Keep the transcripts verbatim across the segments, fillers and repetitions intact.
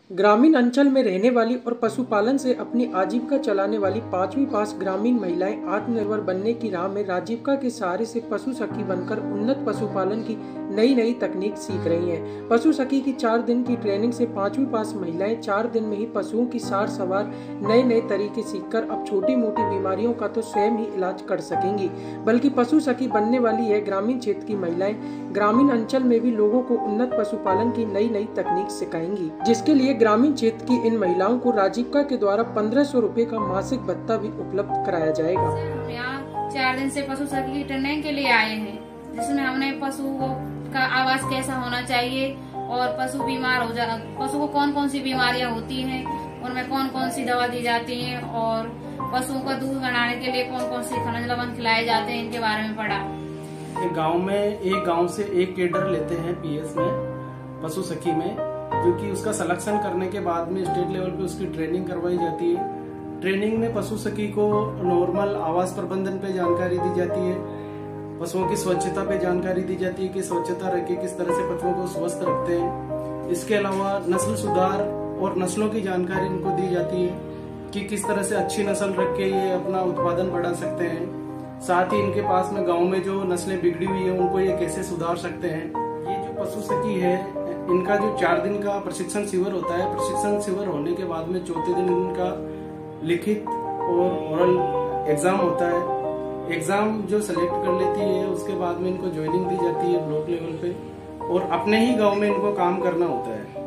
ग्रामीण अंचल में रहने वाली और पशुपालन से अपनी आजीविका चलाने वाली पांचवी पास ग्रामीण महिलाएं आत्मनिर्भर बनने की राह में राजीविका के सहारे से पशु सखी बनकर उन्नत पशुपालन की नई नई तकनीक सीख रही हैं। पशु सखी की चार दिन की ट्रेनिंग से पांचवी पास महिलाएं चार दिन में ही पशुओं की सार सवार नए नए तरीके सीखकर अब छोटी मोटी बीमारियों का तो स्वयं ही इलाज कर सकेंगी, बल्कि पशु सखी बनने वाली है ग्रामीण क्षेत्र की महिलाएं ग्रामीण अंचल में भी लोगों को उन्नत पशुपालन की नई नई तकनीक सिखाएंगी, जिसके लिए ग्रामीण क्षेत्र की इन महिलाओं को राजीविका के द्वारा पंद्रह सौ रूपए का मासिक भत्ता भी उपलब्ध कराया जाएगा। हम यहाँ चार दिन से पशु सखी की ट्रेनिंग के लिए आए हैं, जिसमें हमने पशु का आवास कैसा होना चाहिए और पशु बीमार हो जा पशु को कौन कौन सी बीमारियां होती हैं, उनमें कौन कौन सी दवा दी जाती है और पशुओं का दूध बनाने के लिए कौन कौन सी खनिज लवण खिलाए जाते हैं, इनके बारे में पढ़ा। एक गांव में एक गांव से एक केडर लेते हैं पीएस में पशु सखी में, क्योंकि उसका सिलेक्शन करने के बाद में स्टेट लेवल पे उसकी ट्रेनिंग करवाई जाती है। ट्रेनिंग में पशु सखी को नॉर्मल आवास प्रबंधन पे जानकारी दी जाती है, पशुओं की स्वच्छता पे जानकारी दी जाती है कि स्वच्छता रख के किस तरह से पशुओं को स्वस्थ रखते हैं। इसके अलावा नस्ल सुधार और नस्लों की जानकारी इनको दी जाती है कि किस तरह से अच्छी नस्ल रख के ये अपना उत्पादन बढ़ा सकते हैं। साथ ही इनके पास में गाँव में जो नस्लें बिगड़ी हुई है उनको ये कैसे सुधार सकते हैं। ये जो पशु सखी है, इनका जो चार दिन का प्रशिक्षण शिविर होता है, प्रशिक्षण शिविर होने के बाद में चौथे दिन इनका लिखित और ओरल एग्जाम होता है। एग्जाम जो सेलेक्ट कर लेती है उसके बाद में इनको ज्वाइनिंग दी जाती है ब्लॉक लेवल पे और अपने ही गांव में इनको काम करना होता है।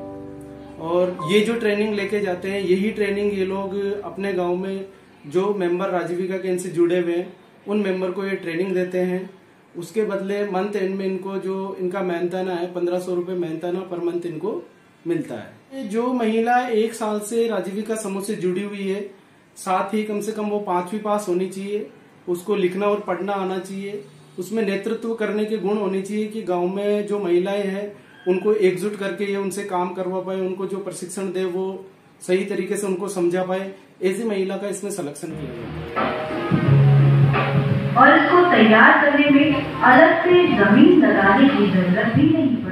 और ये जो ट्रेनिंग लेके जाते हैं, यही ट्रेनिंग ये लोग अपने गाँव में जो मेंबर राजीविका के इनसे जुड़े हुए हैं उन मेंबर को ये ट्रेनिंग देते हैं। उसके बदले मंथ एंड में इनको जो इनका मेहनताना है पंद्रह सौ रूपये मेहनताना पर मंथ इनको मिलता है। जो महिला एक साल से राजीविका समूह से जुड़ी हुई है, साथ ही कम से कम वो पांचवी पास होनी चाहिए, उसको लिखना और पढ़ना आना चाहिए, उसमें नेतृत्व करने के गुण होने चाहिए कि गांव में जो महिलाएं हैं उनको एकजुट करके ये उनसे काम करवा पाए, उनको जो प्रशिक्षण दे वो सही तरीके से उनको समझा पाए। ऐसी महिला का इसमें सिलेक्शन किया जाता है और इसको तैयार करने में अलग से जमीन लगाने की जरूरत भी नहीं पड़ती।